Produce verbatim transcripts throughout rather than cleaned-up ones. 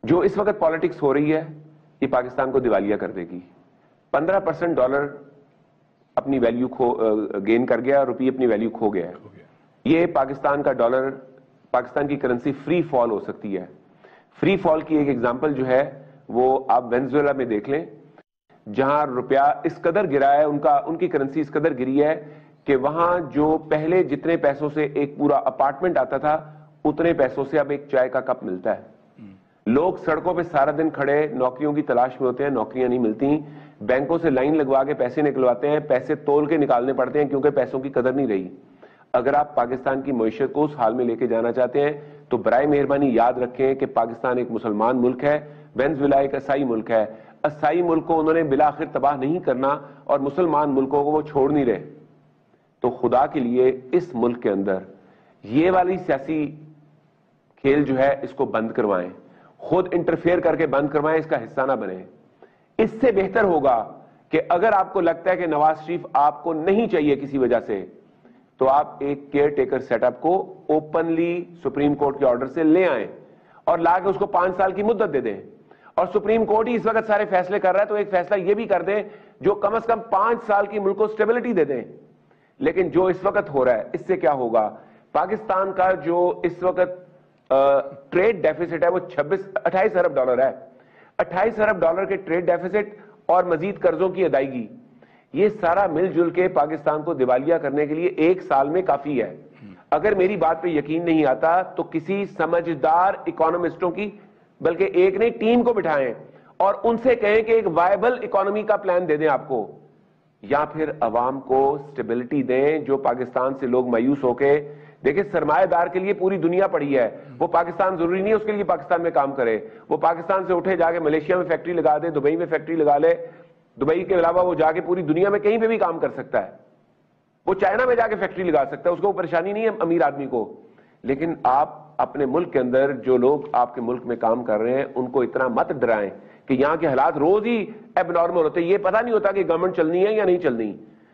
جو اس وقت پالیٹکس ہو رہی ہے یہ پاکستان کو دیوالیہ کر دے گی. پندرہ پرسنٹ ڈالر اپنی ویلیو کھو گین کر گیا, روپی اپنی ویلیو کھو گیا ہے. یہ پاکستان کا ڈالر, پاکستان کی کرنسی فری فال ہو سکتی ہے. فری فال کی ایک ایگزامپل جو ہے وہ آپ وینزویلا میں دیکھ لیں, جہاں روپیہ اس قدر گرا ہے, ان کا ان کی کرنسی اس قدر گری ہے کہ وہاں جو پہلے جتنے پیسوں سے ایک پورا اپارٹمنٹ آتا تھا اتنے پیسوں سے اب ایک چائے کا کپ ملتا ہے. لوگ سڑکوں پہ سارا دن کھڑے نوکریوں کی تلاش میں ہوتے ہیں, نوکریاں نہیں ملتی, بینکوں سے لائن لگوا کے پیسے نکلواتے ہیں, پیسے تول کے نکالنے پڑتے ہیں کیونکہ پیسوں کی قدر نہیں رہی. اگر آپ پاکستان کی معیشت کو اس حال میں لے کے جانا چاہتے ہیں تو برائے مہربانی یاد رکھیں کہ پاکستان ایک مسلمان ملک ہے, وینزویلا ایک عیسائی ملک ہے. عیسائی ملک کو انہوں نے بالآخر تباہ نہیں کرنا اور مسلمان ملکوں کو وہ چھوڑ نہیں رہے. تو خدا کے لیے اس ملک کے اندر یہ والی سیاسی کھیل جو ہے اس کو بند کروائیں, خود انٹرفیئر کر کے بند کروائیں, اس کا حصہ نہ بنیں. اس سے بہتر ہوگا کہ اگر آپ کو لگتا ہے کہ نواز شریف آپ کو نہیں چاہیے کسی وجہ سے, تو آپ ایک کیئر ٹیکر سیٹ اپ کو اوپنلی سپریم کورٹ کے آرڈر سے لے آئیں اور لا کے اس کو پانچ سال کی مدت دے دیں. اور سپریم کورٹ ہی اس وقت سارے فیصلے کر رہا ہے تو ایک فیصلہ یہ بھی کر دیں جو کم از کم پانچ سال کی ملک کو سٹیبلٹی دے دیں. لیکن جو اس وقت ہو رہا ہے اس سے کیا ہوگا, پاکستان کا جو اس وقت ٹریڈ ڈیفیسٹ ہے وہ چھبیس اٹھائیس ارب ڈالر ہے. اٹھائیس ارب ڈالر کے ٹریڈ ڈیفیسٹ اور مزید قرضوں کی ادائیگی, یہ سارا مل جل کے پاکستان کو دیوالیہ کرنے کے لیے ایک سال میں کافی ہے. اگر میری بات پہ یقین نہیں آتا تو کسی سمجھدار اکانومسٹوں کی, بلکہ ایک نہیں ٹیم کو بٹھائیں اور ان سے کہیں کہ ایک وائبل اکانومی کا پلان دے دیں آپ کو, یا پھر عوام کو سٹیبلٹی دیں. جو پاکستان سے لوگ مایوس ہو کے, دیکھیں سرمایہ دار کے لیے پوری دنیا پڑی ہے, وہ پاکستان ضروری نہیں ہے اس کے لیے پاکستان میں کام کرے. وہ پاکستان سے اٹھے جا کے ملیشیا میں فیکٹری لگا دے, دبئی میں فیکٹری لگا لے, دبئی کے علاوہ وہ جا کے پوری دنیا میں کہیں پہ بھی کام کر سکتا ہے. وہ چائنا میں جا کے فیکٹری لگا سکتا ہے, اس کو پریشانی نہیں ہے امیر آدمی کو. لیکن آپ اپنے ملک کے اندر جو لوگ آپ کے ملک میں کام کر رہے ہیں ان کو اتنا مت ڈرائیں کہ یہاں کے حالات روز ہی ایب نارمل ہوتے ہیں. یہ پتہ نہیں ہوتا کہ گورنمنٹ چلنی ہے یا نہیں چلنی.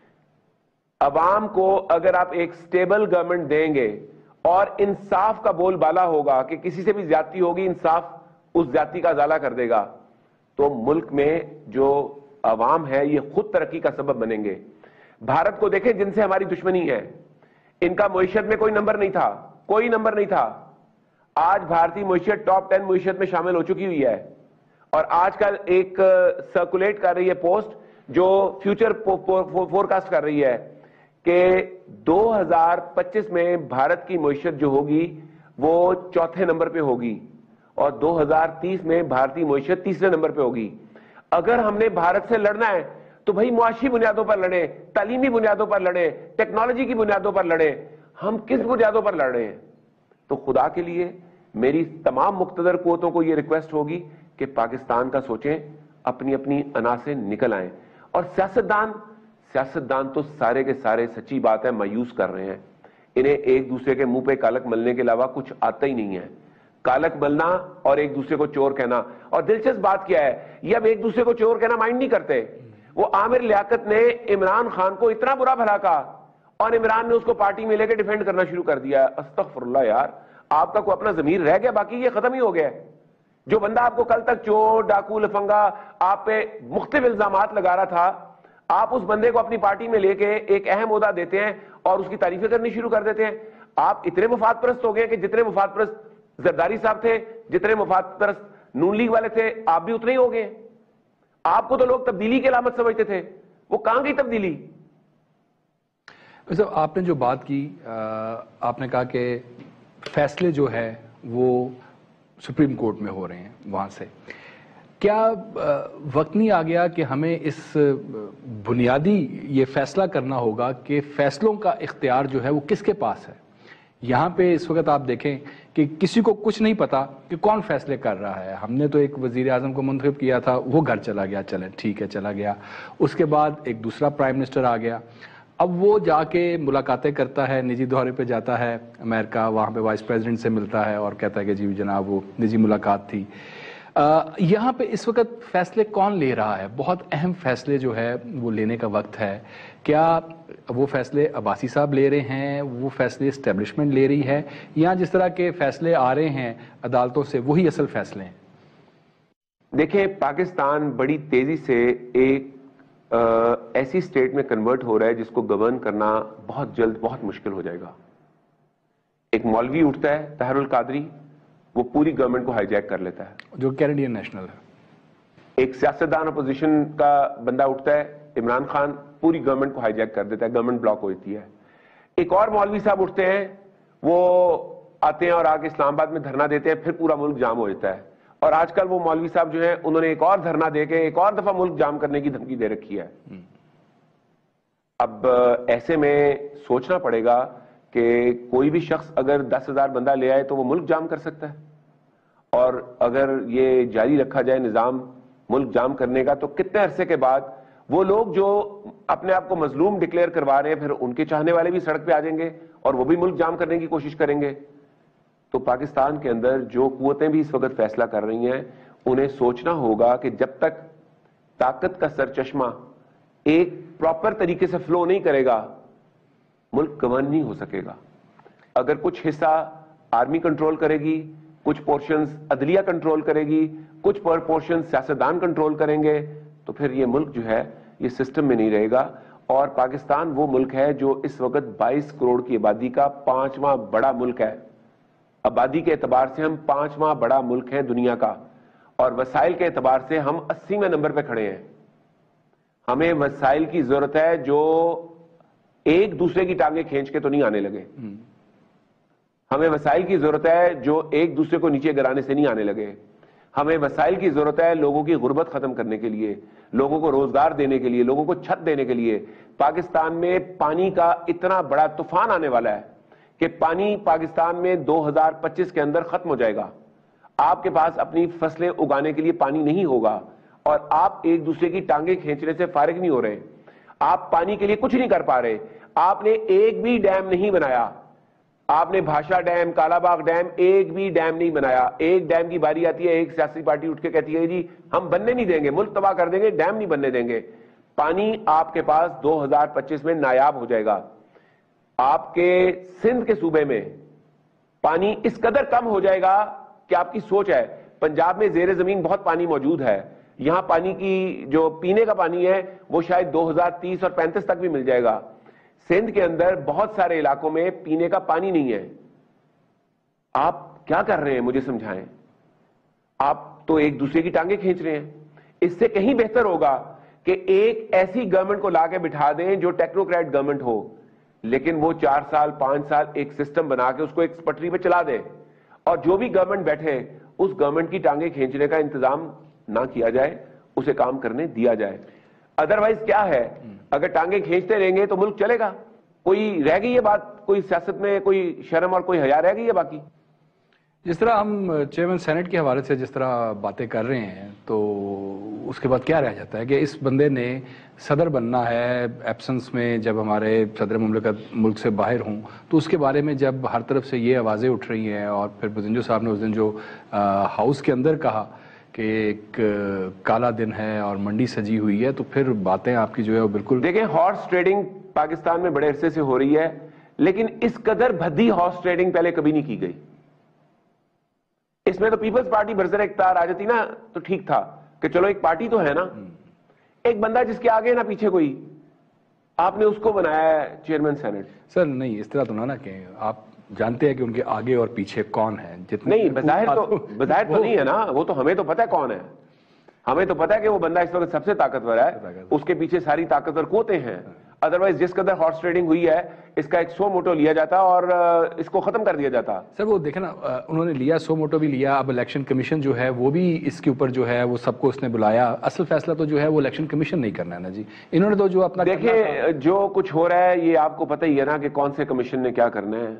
عوام کو اگر آپ ایک سٹیبل گورنمنٹ دیں گے اور انصاف کا بول بالا ہوگا کہ کسی سے بھی زیادتی ہوگی انصاف اس زیادتی کا ازالہ کر دے گا, تو ملک میں جو عوام ہے یہ خود ترقی کا سبب بنیں گے. بھارت کو دیکھیں جن سے ہماری دشمنی ہے, ان کا معیشت میں کوئی نمبر نہیں تھا, کوئی نمبر نہیں تھا. آج بھارتی معیشت ٹاپ ٹین معیشت میں شامل ہو چکی ہوئی ہے. اور آج کل ایک سرکولیٹ کر رہی ہے پوسٹ جو فیوچر فورکاسٹ کر رہی ہے کہ دو ہزار پچیس میں بھارت کی معیشت جو ہوگی وہ چوتھے نمبر پہ ہوگی اور دو ہزار تیس میں بھارتی معیشت تیسرے نمبر پہ ہوگی. اگر ہم نے بھارت سے لڑنا ہے تو بھائی معاشی بنیادوں پر لڑیں, تعلیمی بنیادوں پر لڑیں, ٹیکنالوجی کی بنیادوں پر لڑیں. ہم کس بنیادوں پر لڑ رہے ہیں؟ تو خدا کے لیے میری تمام مقتدر قوتوں کو یہ ریکویسٹ ہوگی کہ پاکستان کا سوچیں, اپنی اپنی انا سے نکل آئیں. اور سیاستدان سیاستدان تو سارے کے سارے سچی بات ہے مایوس کر رہے ہیں. انہیں ایک دوسرے کے منہ پہ کالک ملنے کے علاوہ کچھ آتا ہی نہیں ہے. کالک ملنا اور ایک دوسرے کو چور کہنا. اور دلچسپ بات کیا ہے, یہ اب ایک دوسرے کو چور کہنا مائنڈ نہیں کرتے. وہ عامر لیاقت نے عمران خان کو اتنا برا بھلا کہا اور عمران نے اس کو پارٹی میں لے کے ڈیفینڈ کرنا شروع کر دیا. استغفر اللہ یار, آپ کا کوئی اپنا ضمیر رہ گیا؟ باقی یہ ختم ہی ہو گیا. جو بندہ آپ کو کل تک چور, ڈاکو, لفنگا, آپ پہ مختلف الزامات لگا رہا تھا, آپ اس بندے کو اپنی پارٹی میں لے کے ایک اہم عہدہ دیتے ہیں اور اس کی تعریفیں کرنی شروع کر دیتے ہیں. آپ اتنے مفاد پرست ہو گئے کہ جتنے مفاد پرست زرداری صاحب تھے, جتنے مفاد پرست نون لیگ والے تھے, آپ بھی اتنے ہی ہو گئے. آپ کو تو لوگ تبدیلی کی علامت سمجھتے تھے, وہ کہاں گئی تبدیلی؟ ویسے آپ نے جو بات کی, آپ نے کہا کہ فیصلے جو ہے وہ سپریم کورٹ میں ہو رہے ہیں وہاں سے, کیا وقت نہیں آ گیا کہ ہمیں اس بنیادی یہ فیصلہ کرنا ہوگا کہ فیصلوں کا اختیار جو ہے وہ کس کے پاس ہے؟ یہاں پہ اس وقت آپ دیکھیں کہ کسی کو کچھ نہیں پتا کہ کون فیصلے کر رہا ہے. ہم نے تو ایک وزیر اعظم کو منتخب کیا تھا, وہ گھر چلا گیا, چلیں ٹھیک ہے چلا گیا. اس کے بعد ایک دوسرا پرائم منسٹر آ گیا, اب وہ جا کے ملاقاتیں کرتا ہے, نجی دورے پہ جاتا ہے امریکہ, وہاں پہ وائس پریزیڈنٹ سے ملتا ہے اور کہتا ہے کہ جی جناب وہ نجی ملاقات تھی. یہاں پہ اس وقت فیصلے کون لے رہا ہے؟ بہت اہم فیصلے جو ہے وہ لینے کا وقت ہے. کیا وہ فیصلے عباسی صاحب لے رہے ہیں, وہ فیصلے اسٹیبلشمنٹ لے رہی ہے, یا جس طرح کے فیصلے آ رہے ہیں عدالتوں سے وہی اصل فیصلے ہیں؟ دیکھیں پاکستان بڑی تیزی سے ایک ایسی سٹیٹ میں کنورٹ ہو رہا ہے جس کو گورن کرنا بہت جلد بہت مشکل ہو جائے گا. ایک مولوی اٹھتا ہے طاہر القادری, وہ پوری گورنمنٹ کو ہائی جیک کر لیتا ہے, جو کینیڈین نیشنل ہے. ایک سیاستدان اپوزیشن کا بندہ اٹھتا ہے عمران خان, پوری گورنمنٹ کو ہائی جیک کر دیتا ہے, گورنمنٹ بلاک ہو جاتی ہے. ایک اور مولوی صاحب اٹھتے ہیں, وہ آتے ہیں اور آگے اسلام آباد میں دھرنا دیتے ہیں, پھر پورا ملک جام ہو جاتا ہے. اور آج کل وہ مولوی صاحب جو ہیں انہوں نے ایک اور دھرنا دے کے ایک اور دفعہ ملک جام کرنے کی دھمکی دے رکھی ہے. اب ایسے میں سوچنا پڑے گا کہ کوئی بھی شخص اگر دس ہزار بندہ لے آئے تو وہ ملک جام کر سکتا ہے, اور اگر یہ جاری رکھا جائے نظام ملک جام کرنے کا, تو کتنے عرصے کے بعد وہ لوگ جو اپنے آپ کو مظلوم ڈکلیئر کروا رہے ہیں پھر ان کے چاہنے والے بھی سڑک پہ آ جائیں گے اور وہ بھی ملک جام کرنے کی کوشش کریں گے. تو پاکستان کے اندر جو قوتیں بھی اس وقت فیصلہ کر رہی ہیں, انہیں سوچنا ہوگا کہ جب تک طاقت کا سرچشمہ ایک پراپر طریقے سے فلو نہیں کرے گا, ملک گورن نہیں ہو سکے گا. اگر کچھ حصہ آرمی کنٹرول کرے گی, کچھ پورشنز عدلیہ کنٹرول کرے گی, کچھ پورشنز سیاستدان کنٹرول کریں گے, تو پھر یہ ملک جو ہے یہ سسٹم میں نہیں رہے گا. اور پاکستان وہ ملک ہے جو اس وقت بائیس کروڑ کی آبادی کا پانچواں بڑا ملک ہے. آبادی کے اعتبار سے ہم پانچواں بڑا ملک ہے دنیا کا, اور وسائل کے اعتبار سے ہم اسیویں نمبر پہ کھڑے ہیں. ہمیں وسائل کی ضرورت ہے جو ایک دوسرے کی ٹانگیں کھینچ کے تو نہیں آنے لگے. ہمیں وسائل کی ضرورت ہے جو ایک دوسرے کو نیچے گرانے سے نہیں آنے لگے. ہمیں وسائل کی ضرورت ہے لوگوں کی غربت ختم کرنے کے لیے, لوگوں کو روزگار دینے کے لیے, لوگوں کو چھت دینے کے لیے. پاکستان میں پانی کا اتنا بڑا طوفان آنے والا ہے کہ پانی پاکستان میں دو ہزار پچیس کے اندر ختم ہو جائے گا. آپ کے پاس اپنی فصلیں اگانے کے لیے پانی نہیں ہوگا, اور آپ ایک دوسرے کی ٹانگیں کھینچنے سے فارغ نہیں ہو رہے. آپ پانی کے لیے کچھ نہیں کر پا رہے. آپ نے ایک بھی ڈیم نہیں بنایا. آپ نے بھاشا ڈیم, کالا باغ ڈیم, ایک بھی ڈیم نہیں بنایا. ایک ڈیم کی باری آتی ہے, ایک سیاسی پارٹی اٹھ کے کہتی ہے جی ہم بننے نہیں دیں گے, ملک تباہ کر دیں گے, ڈیم نہیں بننے دیں گے. پانی آپ کے پاس دو ہزار پچیس میں نایاب ہو جائے گا. آپ کے سندھ کے صوبے میں پانی اس قدر کم ہو جائے گا کہ آپ کی سوچ ہے. پنجاب میں زیر زمین بہت پانی موجود ہے, یہاں پانی کی جو پینے کا پانی ہے وہ شاید دو ہزار تیس اور پینتیس تک بھی مل جائے گا. سندھ کے اندر بہت سارے علاقوں میں پینے کا پانی نہیں ہے. آپ کیا کر رہے ہیں مجھے سمجھائیں. آپ تو ایک دوسرے کی ٹانگیں کھینچ رہے ہیں. اس سے کہیں بہتر ہوگا کہ ایک ایسی گورنمنٹ کو لا کے بٹھا دیں جو ٹیکنوکریٹ گورنمنٹ ہو, لیکن وہ چار سال پانچ سال ایک سسٹم بنا کے اس کو ایک پٹری پہ چلا دے, اور جو بھی گورنمنٹ بیٹھے اس گورنمنٹ کی ٹانگیں کھینچنے کا انتظام نہ کیا جائے, اسے کام کرنے دیا جائے. ادروائز کیا ہے, اگر ٹانگیں کھینچتے رہیں گے تو ملک چلے گا. کوئی رہ گئی ہے بات, کوئی سیاست میں کوئی شرم اور کوئی حیا رہ گئی ہے باقی؟ جس طرح ہم چیئرمین سینٹ کے حوالے سے جس طرح باتیں کر رہے ہیں, تو اس کے بعد کیا رہ جاتا ہے کہ اس بندے نے صدر بننا ہے ایبسنس میں, جب ہمارے صدر مملکت ملک سے باہر ہوں, تو اس کے بارے میں جب ہر طرف سے یہ آوازیں اٹھ رہی ہیں, اور پھر بزنجو صاحب نے اس دن جو ہاؤس کے اندر کہا کہ ایک کالا دن ہے اور منڈی سجی ہوئی ہے, تو پھر باتیں آپ کی جو ہے وہ بالکل. دیکھیں ہارس ٹریڈنگ پاکستان میں بڑے عرصے سے ہو رہی ہے, لیکن اس قدر بھدی ہارس ٹریڈنگ پہلے کبھی نہیں کی گئی. اس میں تو پیپلز پارٹی برسر اختیار آ جاتی نا تو ٹھیک تھا کہ چلو ایک پارٹی تو ہے نا, ایک بندہ جس کے آگے نہ پیچھے کوئی, آپ نے اس کو بنایا ہے چیئرمین سینٹ. سر نہیں, اس طرح تو نہ کہ آپ جانتے ہیں کہ ان کے آگے اور پیچھے کون ہے. جتنے نہیں, بظاہر تو بظاہر تو نہیں ہے نا, وہ تو ہمیں تو پتہ ہے کون ہے. ہمیں تو پتہ ہے کہ وہ بندہ اس وقت سب سے طاقتور ہے, اس کے پیچھے ساری طاقتور قوتیں ہیں. ادروائز جس قدر ہارس ٹریڈنگ ہوئی ہے, اس کا ایک سو موٹو لیا جاتا اور اس کو ختم کر دیا جاتا. سر وہ دیکھیں نا, انہوں نے لیا سو موٹو بھی لیا, اب الیکشن کمیشن جو ہے وہ بھی اس کے اوپر جو ہے وہ سب کو اس نے بلایا. اصل فیصلہ تو جو ہے وہ الیکشن کمیشن نہیں کرنا ہے نا جی, انہوں نے تو جو اپنا. دیکھیں جو کچھ ہو رہا ہے یہ آپ کو پتہ ہی ہے نا کہ کون سے کمیشن نے کیا کرنا ہے.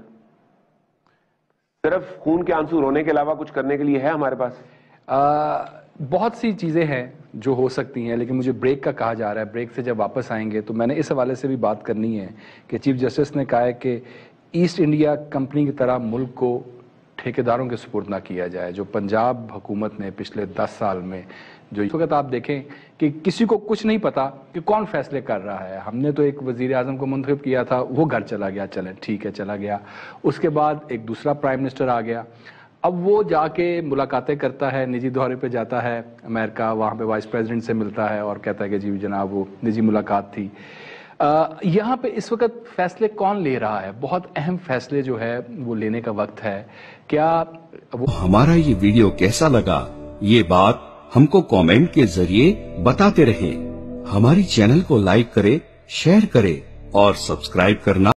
صرف خون کے آنسو رونے کے علاوہ کچھ کرنے کے لیے ہے ہمارے پاس؟ بہت سی چیزیں ہیں جو ہو سکتی ہیں, لیکن مجھے بریک کا کہا جا رہا ہے. بریک سے جب واپس آئیں گے تو میں نے اس حوالے سے بھی بات کرنی ہے کہ چیف جسٹس نے کہا ہے کہ ایسٹ انڈیا کمپنی کی طرح ملک کو ٹھیکیداروں کے سپرد نہ کیا جائے. جو پنجاب حکومت نے پچھلے دس سال میں جو اس وقت آپ دیکھیں کہ کسی کو کچھ نہیں پتا کہ کون فیصلے کر رہا ہے. ہم نے تو ایک وزیر اعظم کو منتخب کیا تھا, وہ گھر چلا گیا, چلیں ٹھیک ہے چلا گیا. اس کے بعد ایک دوسرا پرائم منسٹر آ گیا, اب وہ جا کے ملاقاتیں کرتا ہے، نجی دورے پہ جاتا ہے امریکہ، وہاں پہ وائس پریزیڈنٹ سے ملتا ہے اور کہتا ہے کہ جی جناب وہ نجی ملاقات تھی. یہاں پہ اس وقت فیصلے کون لے رہا ہے؟ بہت اہم فیصلے جو ہے وہ لینے کا وقت ہے. کیا وہ ہمارا یہ ویڈیو کیسا لگا یہ بات ہم کو کامنٹ کے ذریعے بتاتے رہیں. ہماری چینل کو لائک کرے، شیئر کرے اور سبسکرائب کرنا